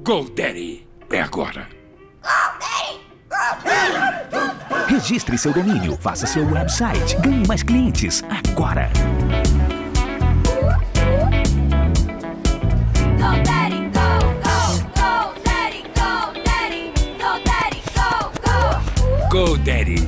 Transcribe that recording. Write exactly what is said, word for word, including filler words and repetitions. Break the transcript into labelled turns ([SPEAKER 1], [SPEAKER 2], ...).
[SPEAKER 1] GoDaddy. É agora.
[SPEAKER 2] Registre seu domínio, faça seu website, ganhe mais clientes agora.
[SPEAKER 3] GoDaddy, go, go, GoDaddy, GoDaddy, GoDaddy, go, go.
[SPEAKER 1] GoDaddy.